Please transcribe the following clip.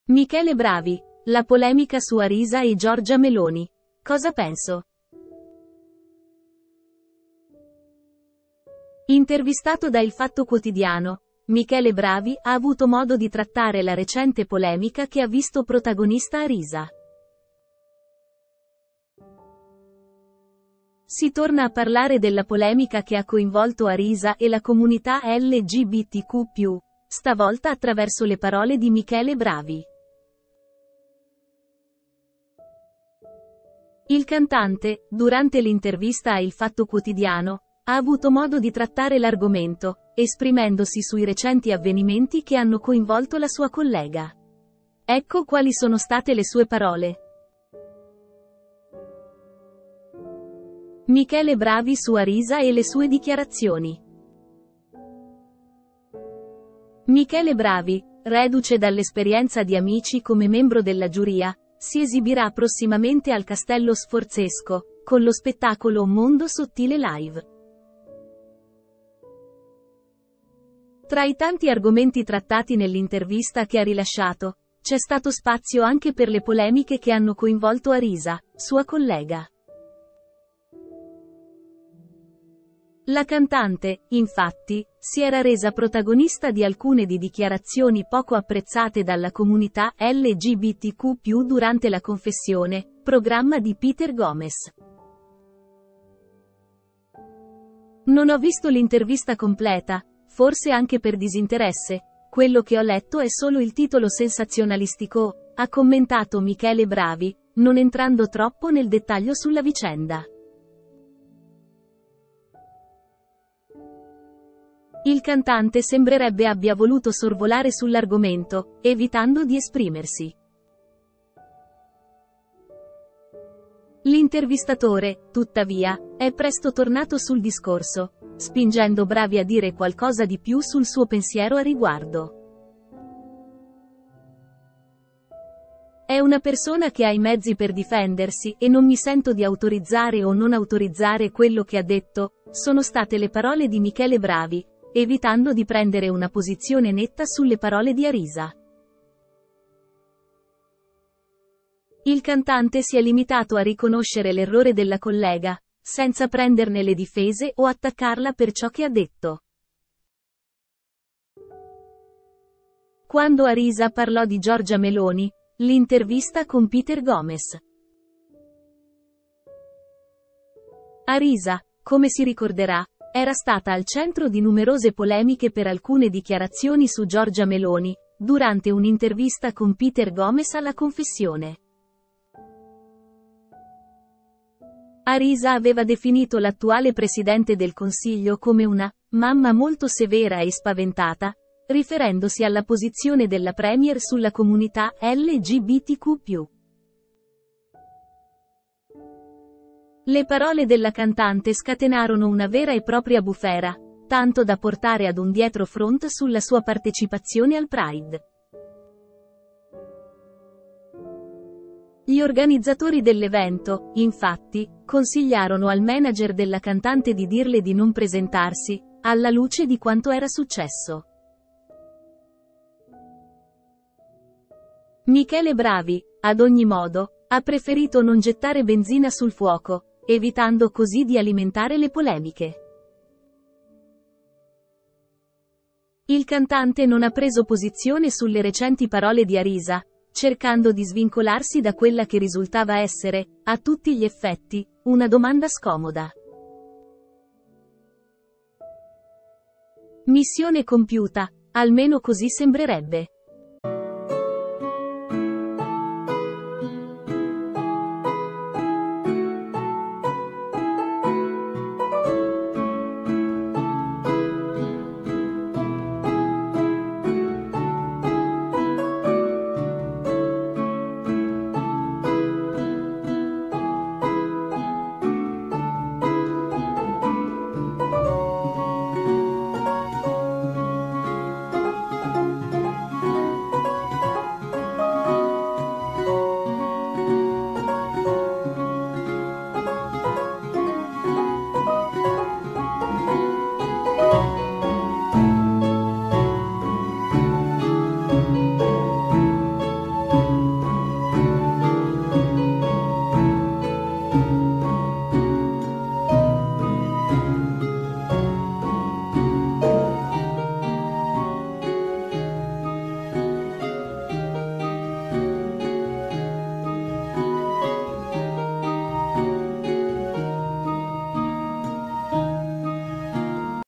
Michele Bravi, la polemica su Arisa e Giorgia Meloni. Cosa penso? Intervistato da Il Fatto Quotidiano, Michele Bravi ha avuto modo di trattare la recente polemica che ha visto protagonista Arisa. Si torna a parlare della polemica che ha coinvolto Arisa e la comunità LGBTQ+, stavolta attraverso le parole di Michele Bravi. Il cantante, durante l'intervista a Il Fatto Quotidiano, ha avuto modo di trattare l'argomento, esprimendosi sui recenti avvenimenti che hanno coinvolto la sua collega. Ecco quali sono state le sue parole. Michele Bravi su Arisa e le sue dichiarazioni. Michele Bravi, reduce dall'esperienza di Amici come membro della giuria, si esibirà prossimamente al Castello Sforzesco, con lo spettacolo Mondo Sottile Live. Tra i tanti argomenti trattati nell'intervista che ha rilasciato, c'è stato spazio anche per le polemiche che hanno coinvolto Arisa, sua collega. La cantante, infatti, si era resa protagonista di alcune dichiarazioni poco apprezzate dalla comunità LGBTQ+ durante La Confessione, programma di Peter Gomez. Non ho visto l'intervista completa, forse anche per disinteresse, quello che ho letto è solo il titolo sensazionalistico, ha commentato Michele Bravi, non entrando troppo nel dettaglio sulla vicenda. Il cantante sembrerebbe abbia voluto sorvolare sull'argomento, evitando di esprimersi. L'intervistatore, tuttavia, è presto tornato sul discorso, spingendo Bravi a dire qualcosa di più sul suo pensiero a riguardo. È una persona che ha i mezzi per difendersi e non mi sento di autorizzare o non autorizzare quello che ha detto, sono state le parole di Michele Bravi, evitando di prendere una posizione netta sulle parole di Arisa. Il cantante si è limitato a riconoscere l'errore della collega, senza prenderne le difese o attaccarla per ciò che ha detto. Quando Arisa parlò di Giorgia Meloni, l'intervista con Peter Gomez. Arisa, come si ricorderà, era stata al centro di numerose polemiche per alcune dichiarazioni su Giorgia Meloni, durante un'intervista con Peter Gomez alla Confessione. Arisa aveva definito l'attuale presidente del Consiglio come una mamma molto severa e spaventata, riferendosi alla posizione della Premier sulla comunità LGBTQ+. Le parole della cantante scatenarono una vera e propria bufera, tanto da portare ad un dietrofront sulla sua partecipazione al Pride. Gli organizzatori dell'evento, infatti, consigliarono al manager della cantante di dirle di non presentarsi, alla luce di quanto era successo. Michele Bravi, ad ogni modo, ha preferito non gettare benzina sul fuoco, evitando così di alimentare le polemiche. Il cantante non ha preso posizione sulle recenti parole di Arisa, cercando di svincolarsi da quella che risultava essere, a tutti gli effetti, una domanda scomoda. Missione compiuta, almeno così sembrerebbe.